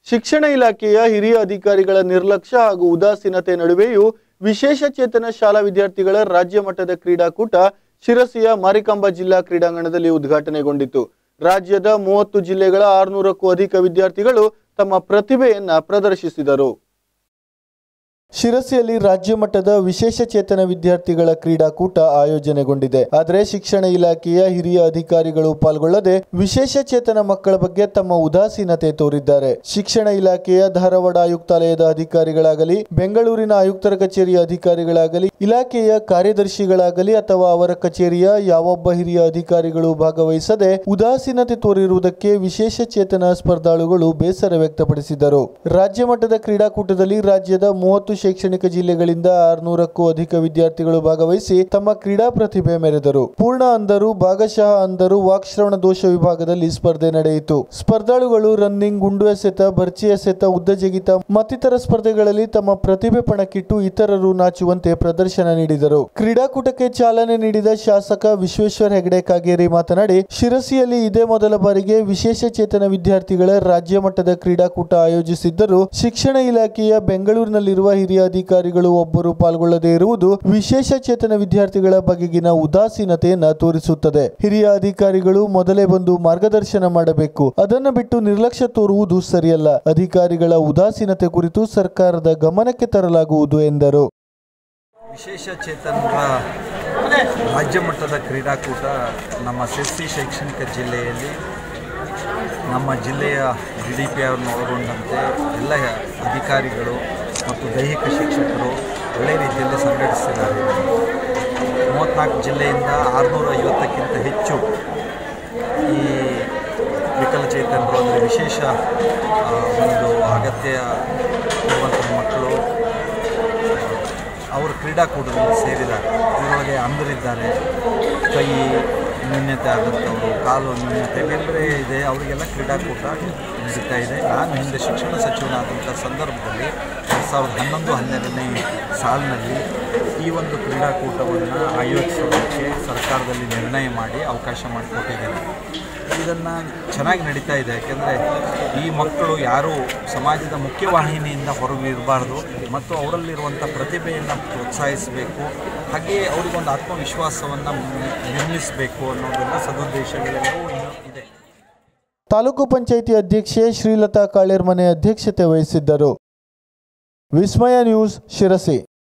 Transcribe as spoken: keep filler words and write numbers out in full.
ಶಿಕ್ಷಣ ಇಲಾಖೆಯ ಹಿರಿಯ ಅಧಿಕಾರಿಗಳ ನಿರ್ಲಕ್ಷ್ಯ ಹಾಗೂ ಉದಾಸೀನತೆ ನಡುವೆಯೂ ವಿಶೇಷ ಚೇತನ ಶಾಲಾ ವಿದ್ಯಾರ್ಥಿಗಳ ರಾಜ್ಯ ಮಟ್ಟದ ಕ್ರೀಡಾಕೂಟ ಶಿರಸಿಯ ಮಾರಿಕಾಂಬಾ ಜಿಲ್ಲಾ ಕ್ರೀಡಾಂಗಣದಲ್ಲಿ ಉದ್ಘಾಟನೆಗೊಂಡಿತು. ರಾಜ್ಯದ ಮೂವತ್ತು ಜಿಲ್ಲೆಗಳ ಆರುನೂರಕ್ಕೂ ಅಧಿಕ ವಿದ್ಯಾರ್ಥಿಗಳು ತಮ್ಮ ಪ್ರತಿಭೆಯನ್ನು ಪ್ರದರ್ಶಿಸಿದರು. ಶಿರಸಿಯಲ್ಲಿ ರಾಜ್ಯ ಮಟ್ಟದ ವಿಶೇಷ ಚೇತನ ವಿದ್ಯಾರ್ಥಿಗಳ ಕ್ರೀಡಾಕೂಟ ಆಯೋಜನೆಗೊಂಡಿದೆ. ಆದರೆ ಶಿಕ್ಷಣ ಇಲಾಖೆಯ ಹಿರಿಯ ಅಧಿಕಾರಿಗಳು ಪಾಲ್ಗೊಳ್ಳದೆ ವಿಶೇಷ ಚೇತನ ಮಕ್ಕಳ ಬಗ್ಗೆ ತಮ್ಮ ಉದಾಸೀನತೆ ತೋರಿದ್ದಾರೆ. ಶಿಕ್ಷಣ ಇಲಾಖೆಯ ಧಾರವಾಡ ಆಯುಕ್ತಾಲಯದ ಅಧಿಕಾರಿಗಳಾಗಲಿ, ಬೆಂಗಳೂರಿನ ಆಯುಕ್ತರ ಕಚೇರಿಯ ಅಧಿಕಾರಿಗಳಾಗಲಿ, ಇಲಾಖೆಯ ಕಾರ್ಯದರ್ಶಿಗಳಾಗಲಿ ಅಥವಾ ಅವರ ಕಚೇರಿಯ ಯಾವೊಬ್ಬ ಹಿರಿಯ ಅಧಿಕಾರಿಗಳು ಭಾಗವಹಿಸದೆ ಉದಾಸೀನತೆ ತೋರಿರುವುದಕ್ಕೆ ವಿಶೇಷ ಚೇತನ ಸ್ಪರ್ಧಾಳುಗಳು ಬೇಸರ ವ್ಯಕ್ತಪಡಿಸಿದರು. ರಾಜ್ಯ ಮಟ್ಟದ ಕ್ರೀಡಾಕೂಟದಲ್ಲಿ ರಾಜ್ಯದ ಮೂವತ್ತು ಶೈಕ್ಷಣಿಕ ಜಿಲ್ಲೆಗಳಿಂದ ಆರುನೂರಕ್ಕೂ ಅಧಿಕ ವಿದ್ಯಾರ್ಥಿಗಳು ಭಾಗವಹಿಸಿ ತಮ್ಮ ಕ್ರೀಡಾ ಪ್ರತಿಭೆ ಮೆರೆದರು. ಪೂರ್ಣ ಅಂಧರು, ಭಾಗಶಃ ಅಂಧರು, ವಾಕ್ಶ್ರವಣ ದೋಷ ವಿಭಾಗದಲ್ಲಿ ಸ್ಪರ್ಧೆ ನಡೆಯಿತು. ಸ್ಪರ್ಧಾಳುಗಳು ರನ್ನಿಂಗ್, ಗುಂಡು ಎಸೆತ, ಭರ್ಚಿ ಎಸೆತ, ಉದ್ದ ಜಿಗಿತ ಮತ್ತಿತರ ಸ್ಪರ್ಧೆಗಳಲ್ಲಿ ತಮ್ಮ ಪ್ರತಿಭೆ ಪಣಕ್ಕಿಟ್ಟು ಇತರರು ನಾಚುವಂತೆ ಪ್ರದರ್ಶನ ನೀಡಿದರು. ಕ್ರೀಡಾಕೂಟಕ್ಕೆ ಚಾಲನೆ ನೀಡಿದ ಶಾಸಕ ವಿಶ್ವೇಶ್ವರ ಹೆಗಡೆ ಕಾಗೇರಿ ಮಾತನಾಡಿ, ಶಿರಸಿಯಲ್ಲಿ ಇದೇ ಮೊದಲ ಬಾರಿಗೆ ವಿಶೇಷ ಚೇತನ ವಿದ್ಯಾರ್ಥಿಗಳ ರಾಜ್ಯ ಮಟ್ಟದ ಕ್ರೀಡಾಕೂಟ ಆಯೋಜಿಸಿದ್ದರೂ ಶಿಕ್ಷಣ ಇಲಾಖೆಯ ಬೆಂಗಳೂರಿನಲ್ಲಿರುವ ಹಿರಿಯ ಅಧಿಕಾರಿಗಳು ಒಬ್ಬರು ಪಾಲ್ಗೊಳ್ಳದೇ ಇರುವುದು ವಿಶೇಷ ಚೇತನ ವಿದ್ಯಾರ್ಥಿಗಳ ಬಗೆಗಿನ ಉದಾಸೀನತೆಯನ್ನ ತೋರಿಸುತ್ತದೆ. ಹಿರಿಯ ಅಧಿಕಾರಿಗಳು ಮೊದಲೇ ಬಂದು ಮಾರ್ಗದರ್ಶನ ಮಾಡಬೇಕು. ಅದನ್ನು ಬಿಟ್ಟು ನಿರ್ಲಕ್ಷ್ಯ ತೋರುವುದು ಸರಿಯಲ್ಲ. ಅಧಿಕಾರಿಗಳ ಉದಾಸೀನತೆ ಕುರಿತು ಸರ್ಕಾರದ ಗಮನಕ್ಕೆ ತರಲಾಗುವುದು ಎಂದರು. ವಿಶೇಷ ಚೇತನರ ರಾಜ್ಯ ಮಟ್ಟದ ಕ್ರೀಡಾಕೂಟ ನಮ್ಮ ಶಿರಸಿ ಶೈಕ್ಷಣಿಕ ಜಿಲ್ಲೆಯಲ್ಲಿ ನಮ್ಮ ಜಿಲ್ಲೆಯ ಡಿ ಡಿ ಪಿ ಅವರನ್ನು ಒಳಗೊಂಡಂತೆ ಎಲ್ಲ ಅಧಿಕಾರಿಗಳು ಮತ್ತು ದೈಹಿಕ ಶಿಕ್ಷಕರು ಒಳ್ಳೆಯ ರೀತಿಯಲ್ಲಿ ಸಂಘಟಿಸಿದ್ದಾರೆ. ಮೂವತ್ತ್ನಾಲ್ಕು ಜಿಲ್ಲೆಯಿಂದ ಆರುನೂರ ಐವತ್ತಕ್ಕಿಂತ ಹೆಚ್ಚು ಈ ವಿಕಲಚೇತನರು ಅಂದರೆ ವಿಶೇಷ ಒಂದು ಅಗತ್ಯ ಇರುವಂಥ ಮಕ್ಕಳು ಅವರು ಕ್ರೀಡಾಕೂಟದಲ್ಲಿ ಸೇರಿದ್ದಾರೆ. ಇದರೊಳಗೆ ಅಂಧರಿದ್ದಾರೆ, ಕೈ ನ್ಯೂನ್ಯತೆ ಆದಂಥವರು, ಕಾಲು ನ್ಯೂನ್ಯತೆ ಬೇರೆ ಬೇರೆ ಇದೆ, ಅವರಿಗೆಲ್ಲ ಕ್ರೀಡಾಕೂಟ ನಡೀತಾ ಇದೆ. ನಾನು ಹಿಂದೆ ಶಿಕ್ಷಣ ಸಚಿವನಾದಂಥ ಸಂದರ್ಭದಲ್ಲಿ ಎರಡು ಸಾವಿರದ ಹನ್ನೊಂದು ಹನ್ನೆರಡನೇ ಸಾಲಿನಲ್ಲಿ ಈ ಒಂದು ಕ್ರೀಡಾಕೂಟವನ್ನು ಆಯೋಜಿಸೋದಕ್ಕೆ ಸರ್ಕಾರದಲ್ಲಿ ನಿರ್ಣಯ ಮಾಡಿ ಅವಕಾಶ ಮಾಡಿಕೊಟ್ಟಿದ್ದೇನೆ. ಇದನ್ನು ಚೆನ್ನಾಗಿ ನಡೀತಾ ಇದೆ. ಯಾಕೆಂದರೆ ಈ ಮಕ್ಕಳು ಯಾರೂ ಸಮಾಜದ ಮುಖ್ಯವಾಹಿನಿಯಿಂದ ಹೊರಗೆ ಇರಬಾರ್ದು ಮತ್ತು ಅವರಲ್ಲಿರುವಂಥ ಪ್ರತಿಭೆಯನ್ನು ಪ್ರೋತ್ಸಾಹಿಸಬೇಕು, ಹಾಗೆಯೇ ಅವರಿಗೊಂದು ಆತ್ಮವಿಶ್ವಾಸವನ್ನು ನಿರ್ಮಿಸಬೇಕು ಅನ್ನೋದೆಲ್ಲ ಸದುದ್ದೇಶಗಳೆಲ್ಲವೂ ಇದೆ. ತಾಲೂಕು ಪಂಚಾಯಿತಿ ಅಧ್ಯಕ್ಷೆ ಶ್ರೀಲತಾ ಕಾಳೇರ್ಮನೆ ಅಧ್ಯಕ್ಷತೆ ವಹಿಸಿದ್ದರು. ವಿಸ್ಮಯ ನ್ಯೂಸ್, ಶಿರಸಿ.